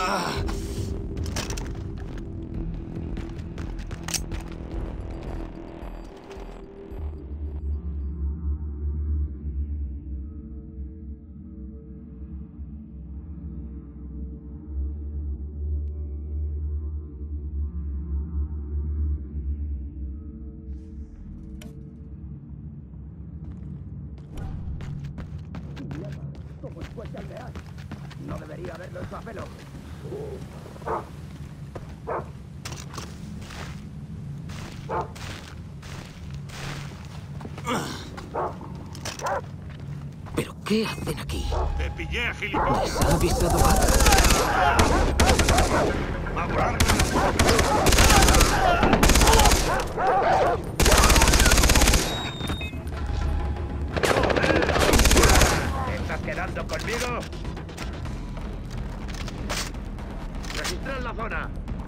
No debería haberlo hecho a pelo. ¿Pero qué hacen aquí? ¡Te pillé, gilipollas! ¿Les ha avisado antes? ¡A volar! ¿Te estás quedando conmigo? ¡Registrad la zona!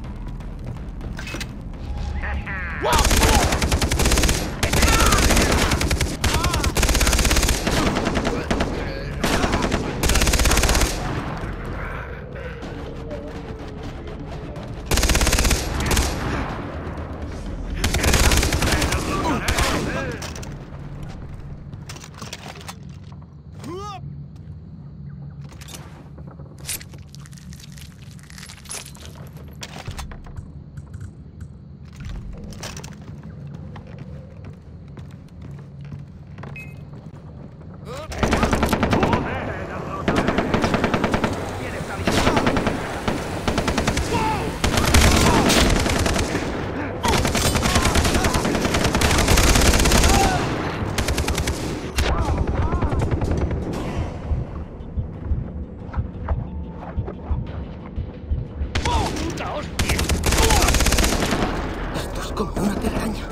Esto es como una telaraña.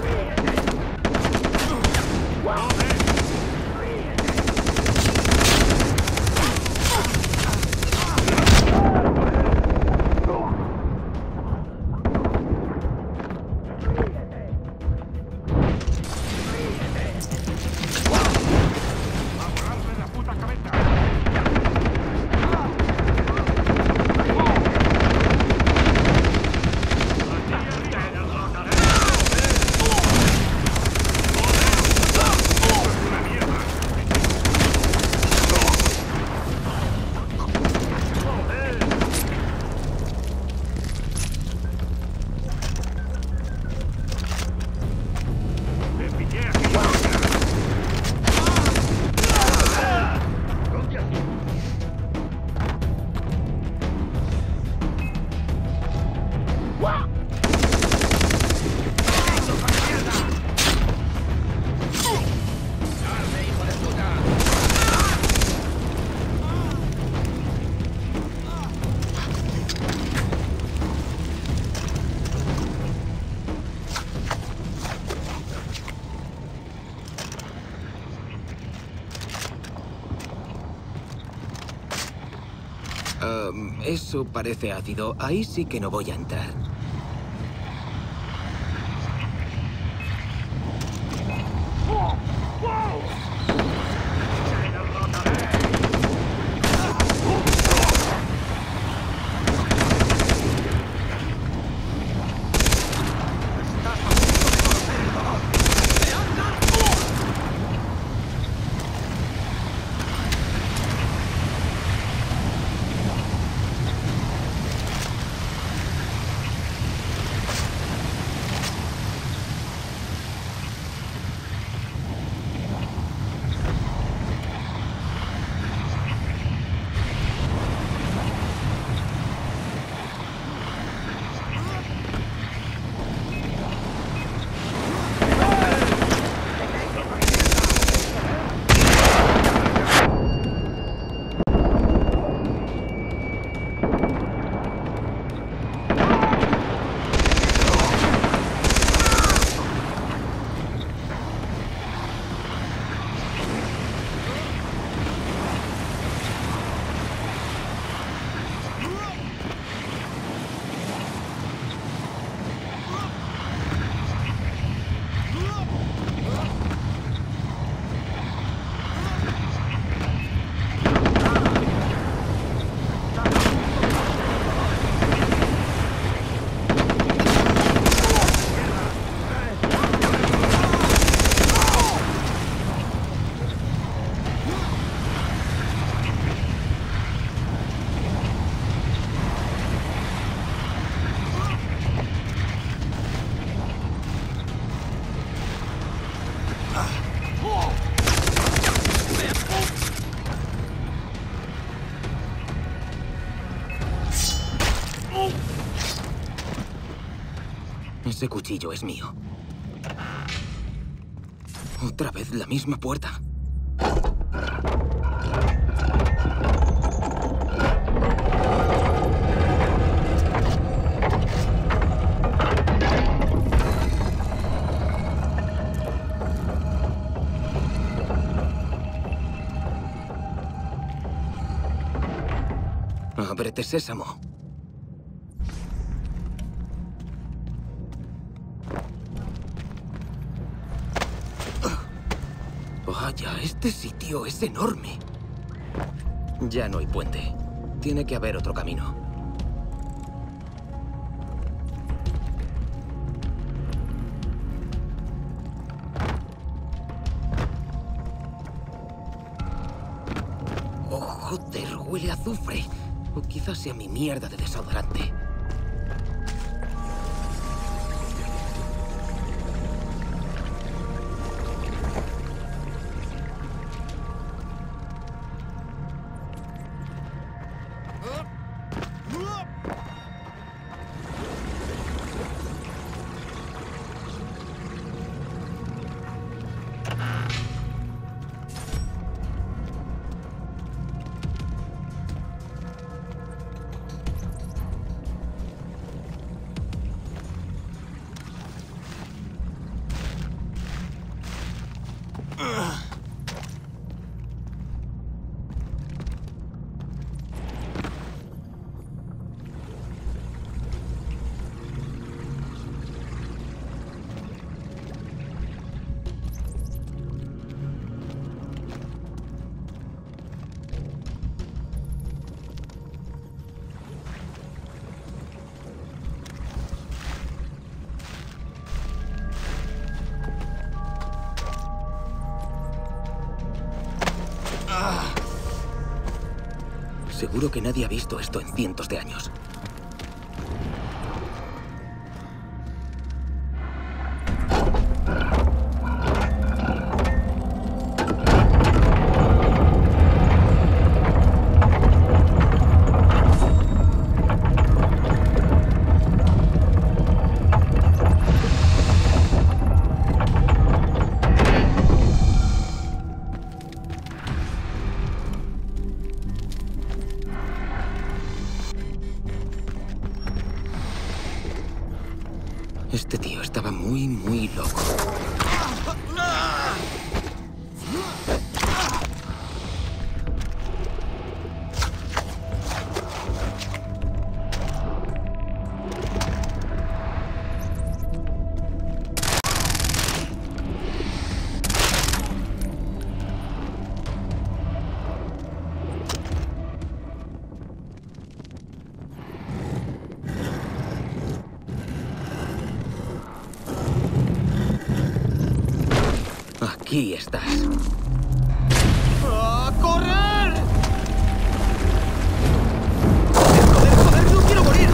Eso parece ácido. Ahí sí que no voy a entrar. Ese cuchillo es mío. Otra vez la misma puerta. Ábrete, sésamo. Vaya, este sitio es enorme. Ya no hay puente. Tiene que haber otro camino. Oh, joder, huele a azufre. O quizás sea mi mierda de desodorante. Seguro que nadie ha visto esto en cientos de años. Este tío estaba muy loco. Aquí estás. ¡A correr! ¡Joder! ¡No quiero morir!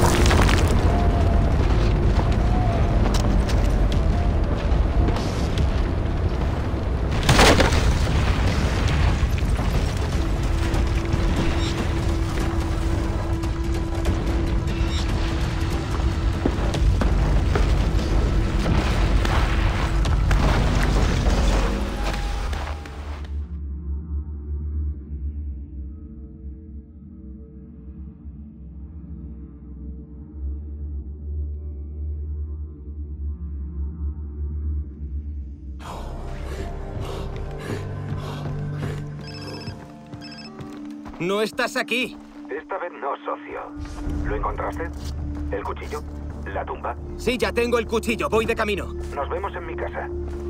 ¡No estás aquí! Esta vez no, socio. ¿Lo encontraste? ¿El cuchillo? ¿La tumba? Sí, ya tengo el cuchillo. Voy de camino. Nos vemos en mi casa.